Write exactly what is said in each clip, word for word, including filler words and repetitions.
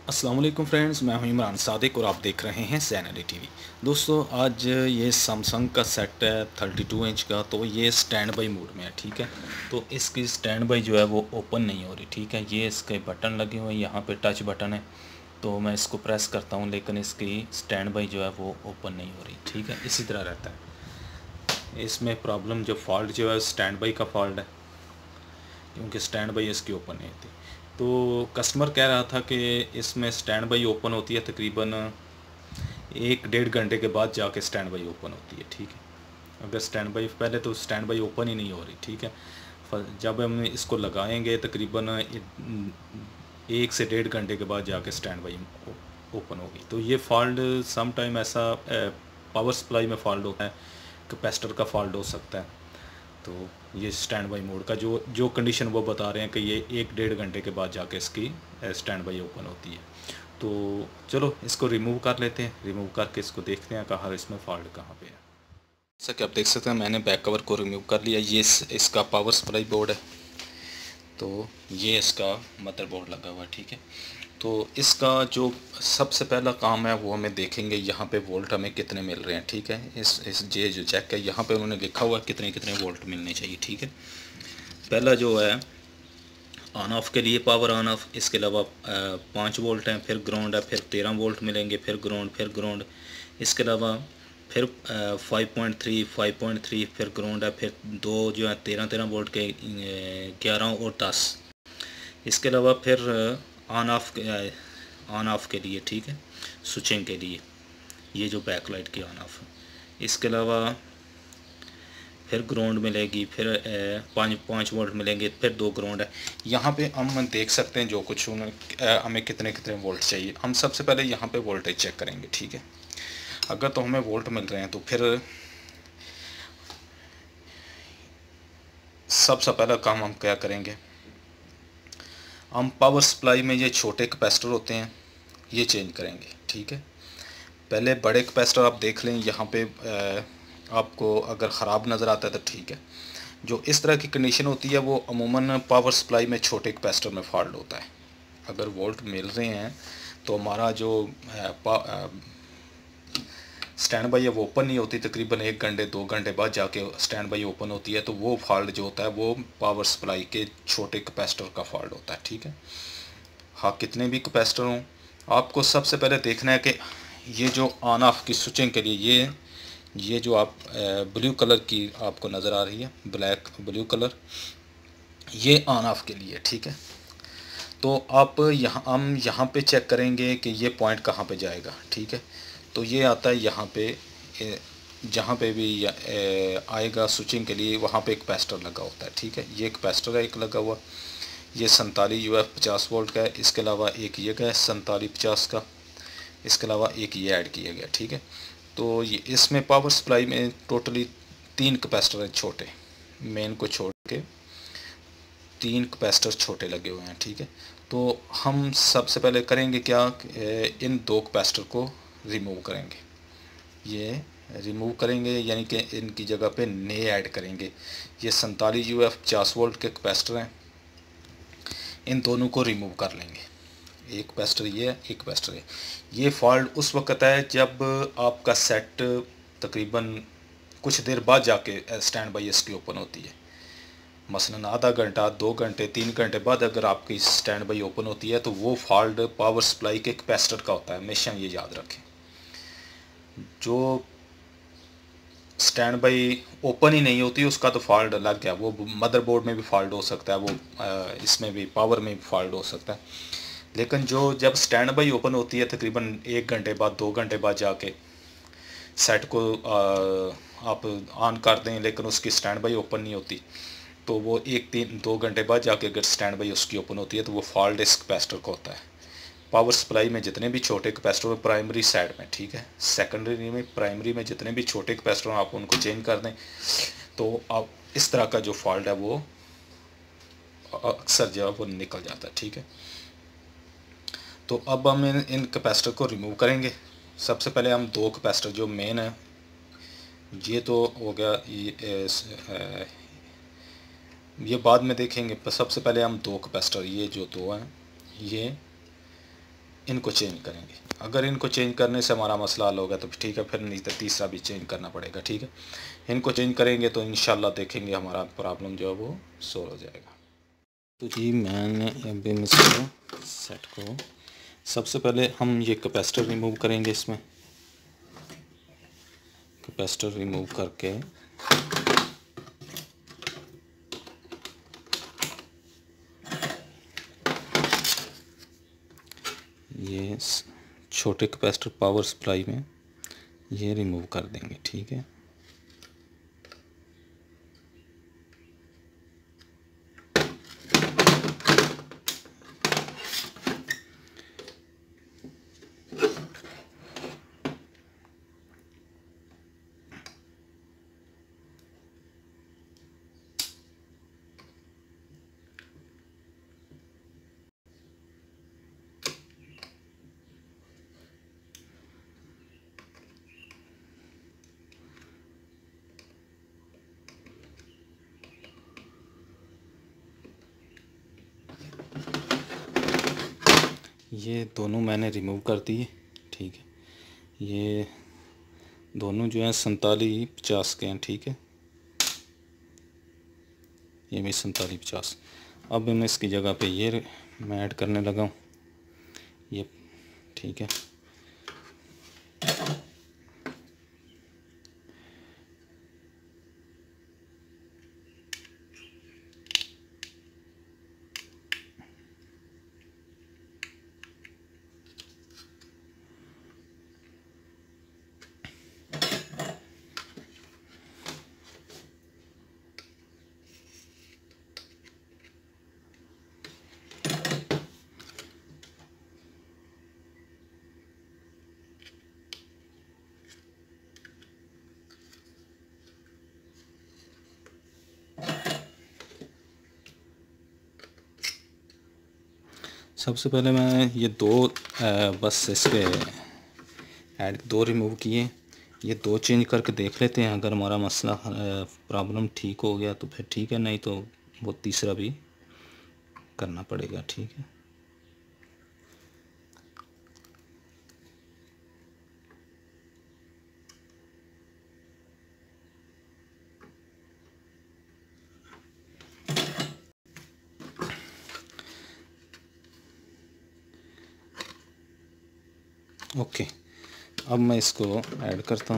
अस्सलाम वालेकुम फ्रेंड्स, मैं हूं इमरान सादिक और आप देख रहे हैं सैनरी टीवी। दोस्तों, आज ये सैमसंग का सेट है थर्टी टू इंच का। तो ये स्टैंड बाई मोड में है, ठीक है। तो इसकी स्टैंड बाई जो है वो ओपन नहीं हो रही, ठीक है। ये इसके बटन लगे हुए हैं, यहाँ पे टच बटन है, तो मैं इसको प्रेस करता हूँ लेकिन इसकी स्टैंड बाई जो है वो ओपन नहीं हो रही, ठीक है। इसी तरह रहता है इसमें प्रॉब्लम। जो फॉल्ट जो है स्टैंड बाई का फॉल्ट है, क्योंकि स्टैंड बाई इसकी ओपन नहीं होती। तो कस्टमर कह रहा था कि इसमें स्टैंड बाई ओपन होती है तकरीबन एक डेढ़ घंटे के बाद जाके स्टैंड बाई ओपन होती है, ठीक है। अगर स्टैंड बाई पहले तो स्टैंड बाई ओपन ही नहीं हो रही, ठीक है। जब हम इसको लगाएंगे तकरीबन एक से डेढ़ घंटे के बाद जाके स्टैंड बाई ओपन होगी। तो ये फॉल्ट सम टाइम ऐसा पावर सप्लाई में फॉल्ट होता है, कैपेसिटर का फॉल्ट हो सकता है। तो ये स्टैंड बाई मोड का जो जो कंडीशन वो बता रहे हैं कि ये एक डेढ़ घंटे के बाद जाके इसकी स्टैंड बाई ओपन होती है। तो चलो इसको रिमूव कर लेते हैं। रिमूव करके इसको देखते हैं कहाँ इसमें फॉल्ट कहाँ पे है। जैसा कि आप देख सकते हैं, मैंने बैक कवर को रिमूव कर लिया। ये इसका पावर सप्लाई बोर्ड है, तो ये इसका मदरबोर्ड लगा हुआ है, ठीक है। तो इसका जो सबसे पहला काम है वो हमें देखेंगे यहाँ पे वोल्ट हमें कितने मिल रहे हैं, ठीक है। इस इस जे जो चेक है यहाँ पे उन्होंने लिखा हुआ है कितने कितने वोल्ट मिलने चाहिए, ठीक है। पहला जो है ऑन ऑफ के लिए पावर ऑन ऑफ, इसके अलावा पाँच वोल्ट हैं, फिर ग्राउंड है, फिर तेरह वोल्ट मिलेंगे, फिर ग्राउंड, फिर ग्राउंड। इसके अलावा फिर five point three five point three फिर ग्राउंड है, फिर दो जो है तेरह तेरह वोल्ट के ग्यारह और दस। इसके अलावा फिर ऑन ऑफ ऑन ऑफ के लिए, ठीक है, स्विचिंग के लिए, ये जो बैक लाइट की ऑन ऑफ। इसके अलावा फिर ग्राउंड मिलेगी, फिर पाँच पाँच वोल्ट मिलेंगे, फिर दो ग्राउंड है। यहाँ पे हम देख सकते हैं जो कुछ उन्हें हमें कितने कितने वोल्ट चाहिए। हम सबसे पहले यहाँ पे वोल्टेज चेक करेंगे, ठीक है। अगर तो हमें वोल्ट मिल रहे हैं तो फिर सबसे पहला काम हम क्या करेंगे, हम पावर सप्लाई में ये छोटे कैपेसिटर होते हैं ये चेंज करेंगे, ठीक है। पहले बड़े कैपेसिटर आप देख लें, यहाँ पे आपको अगर ख़राब नज़र आता है तो ठीक है। जो इस तरह की कंडीशन होती है वो अमूमन पावर सप्लाई में छोटे कैपेसिटर में फॉल्ट होता है। अगर वोल्ट मिल रहे हैं तो हमारा जो स्टैंड बाई वो ओपन नहीं होती, तकरीबन एक घंटे दो घंटे बाद जाके स्टैंड बाई ओपन होती है। तो वो फॉल्ट जो होता है वो पावर सप्लाई के छोटे कैपेसिटर का फॉल्ट होता है, ठीक है। हाँ, कितने भी कैपेसिटर हों, आपको सबसे पहले देखना है कि ये जो ऑन ऑफ की स्विचिंग के लिए ये ये जो आप ब्लू कलर की आपको नज़र आ रही है, ब्लैक ब्लू कलर, ये ऑन ऑफ के लिए, ठीक है। तो आप यहाँ हम यहाँ पे चेक करेंगे कि ये पॉइंट कहाँ पे जाएगा, ठीक है। तो ये आता है यहाँ पे, जहाँ पे भी आएगा स्विचिंग के लिए वहाँ पे एक कैपेसिटर लगा होता है, ठीक है। ये कैपेसिटर है एक लगा हुआ, ये सैंतालीस यू एफ पचास वोल्ट का है। इसके अलावा एक ये का है सैंतालीस पचास का, इसके अलावा एक ये ऐड किया गया, ठीक है। तो ये इसमें पावर सप्लाई में टोटली तीन कैपेसिटर हैं छोटे, मेन को छोड़ के तीन कैपेसिटर छोटे लगे हुए हैं, ठीक है। तो हम सबसे पहले करेंगे क्या, इन दो कैपेसिटर को रिमूव करेंगे। ये रिमूव करेंगे यानी कि इनकी जगह पे नए ऐड करेंगे। ये सैंतालीस यू एफ पचास वोल्ट के कैपेसिटर हैं, इन दोनों को रिमूव कर लेंगे। एक कैपेसिटर ये है, एक कैपेसिटर है। ये फॉल्ट उस वक्त है जब आपका सेट तकरीबन कुछ देर बाद जाके स्टैंड बाई इसकी ओपन होती है। मसलन आधा घंटा दो घंटे तीन घंटे बाद अगर आपकी स्टैंड बाई ओपन होती है तो वो फॉल्ट पावर सप्लाई के कैपेसिटर का होता है। हमेशा ये याद रखें, जो स्टैंड बाई ओपन ही नहीं होती उसका तो फॉल्ट अलग है, वो मदरबोर्ड में भी फॉल्ट हो सकता है, वो इसमें भी पावर में भी फॉल्ट हो सकता है। लेकिन जो जब स्टैंड बाई ओपन होती है तकरीबन एक घंटे बाद दो घंटे बाद जाके सेट को आ, आप ऑन कर दें लेकिन उसकी स्टैंड बाई ओपन नहीं होती, तो वो एक तीन दो घंटे बाद जाके अगर स्टैंड बाई उसकी ओपन होती है तो वो फॉल्ट इस कैपेसिटर का होता है। पावर सप्लाई में जितने भी छोटे कैपेसिटर हैं प्राइमरी साइड में, ठीक है, सेकेंडरी में प्राइमरी में जितने भी छोटे कैपेसिटर हैं आप उनको चेंज कर दें तो आप इस तरह का जो फॉल्ट है वो अक्सर जो है वो निकल जाता है, ठीक है। तो अब हम इन इन कैपेसिटर को रिमूव करेंगे। सबसे पहले हम दो कैपेसिटर जो मेन है, ये तो हो गया, ये ये बाद में देखेंगे। सबसे पहले हम दो कैपेसिटर, ये जो दो हैं, ये इनको चेंज करेंगे। अगर इनको चेंज करने से हमारा मसला हल होगा तो ठीक है, फिर नहीं तो तीसरा भी चेंज करना पड़ेगा। ठीक है, इनको चेंज करेंगे तो इंशाल्लाह देखेंगे हमारा प्रॉब्लम जो है वो सॉल्व हो जाएगा। तो जी मैंने अभी इसको सेट को सबसे पहले हम ये कैपेसिटर रिमूव करेंगे। इसमें कैपेसिटर रिमूव करके ये छोटे कैपेसिटर पावर सप्लाई में ये रिमूव कर देंगे। ठीक है, ये दोनों मैंने रिमूव कर दिए। ठीक है, ये दोनों जो हैं सैंतालीस पचास के हैं। ठीक है, ये भी सैंतालीस पचास। अब मैं इसकी जगह पे ये मैं ऐड करने लगा हूँ ये। ठीक है, सबसे पहले मैं ये दो आ, बस इसके ऐड दो रिमूव किए। ये दो चेंज करके देख लेते हैं, अगर हमारा मसला प्रॉब्लम ठीक हो गया तो फिर ठीक है, नहीं तो वो तीसरा भी करना पड़ेगा। ठीक है, ओके। अब मैं इसको ऐड करता हूँ।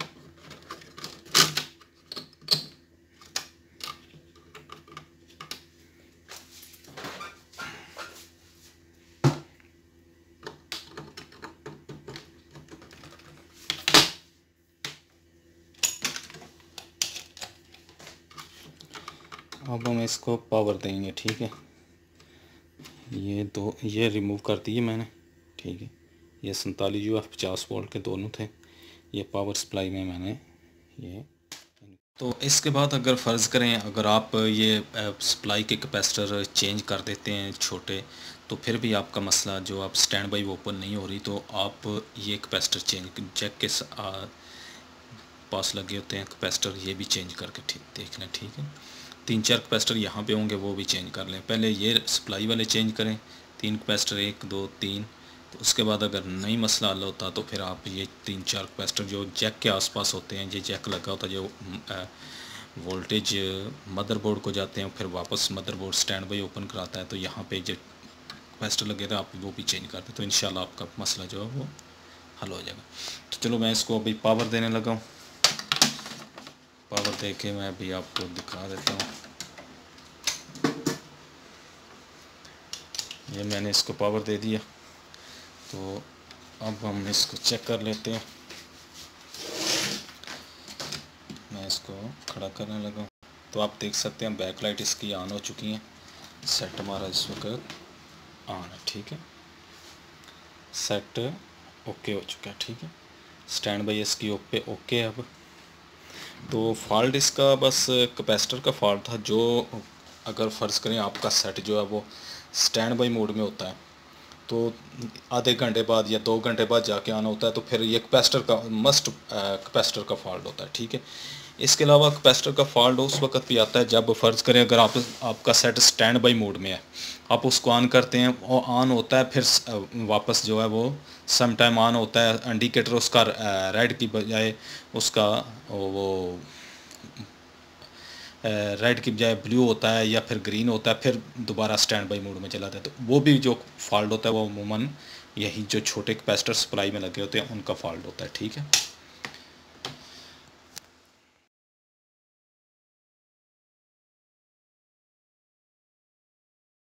अब हम इसको पावर देंगे। ठीक है, ये दो ये रिमूव कर दिए मैंने। ठीक है, ये सैंतालीस जो है पचास वोल्ट के दोनों थे। ये पावर सप्लाई में मैंने ये। तो इसके बाद अगर फ़र्ज़ करें अगर आप ये सप्लाई के कैपेसिटर चेंज कर देते हैं छोटे, तो फिर भी आपका मसला जो आप स्टैंड बाई ओपन नहीं हो रही, तो आप ये कैपेसिटर चेंज जैक के पास लगे होते हैं कैपेसिटर, ये भी चेंज करके ठीक देख लें। ठीक है, तीन चार कैपेसिटर यहाँ पे होंगे, वो भी चेंज कर लें। पहले ये सप्लाई वाले चेंज करें, तीन कैपेसिटर, एक दो तीन। तो उसके बाद अगर नहीं मसला हल होता तो फिर आप ये तीन चार कैपेसिटर जो जैक के आसपास होते हैं, ये जैक लगा होता है जो वोल्टेज मदरबोर्ड को जाते हैं, फिर वापस मदरबोर्ड स्टैंड बाई ओपन कराता है, तो यहाँ पे जो कैपेसिटर लगे थे आप वो भी चेंज कर दें, तो इंशाल्लाह आपका मसला जो है वो हल हो जाएगा। तो चलो मैं इसको अभी पावर देने लगा हूँ। पावर दे के मैं अभी आपको दिखा देता हूँ। ये मैंने इसको पावर दे दिया, तो अब हम इसको चेक कर लेते हैं। मैं इसको खड़ा करने लगा, तो आप देख सकते हैं बैक लाइट इसकी ऑन हो चुकी हैं। सेट हमारा इस वक्त ऑन है। ठीक है, सेट ओके हो चुका है। ठीक है, स्टैंड बाई इसकी ओके ओके है। अब तो फॉल्ट इसका बस कैपेसिटर का फॉल्ट था, जो अगर फ़र्ज़ करें आपका सेट जो है वो स्टैंड बाई मोड में होता है, तो आधे घंटे बाद या दो घंटे बाद जाके ऑन होता है, तो फिर ये कैपेसिटर का मस्ट कैपेसिटर का फॉल्ट होता है, ठीक है। इसके अलावा कैपेसिटर का फॉल्ट उस वक्त भी आता है जब फ़र्ज़ करें अगर आप आपका सेट स्टैंड बाई मोड में है, आप उसको ऑन करते हैं, वो ऑन होता है, फिर वापस जो है वो सम टाइम ऑन होता है, इंडिकेटर उसका रेड की बजाय उसका वो रेड की बजाय ब्लू होता है या फिर ग्रीन होता है, फिर दोबारा स्टैंड बाई मोड में चला जाता है। तो वो भी जो फॉल्ट होता है वो अमूमन यही जो छोटे कैपेसिटर सप्लाई में लगे होते हैं उनका फॉल्ट होता है, ठीक है।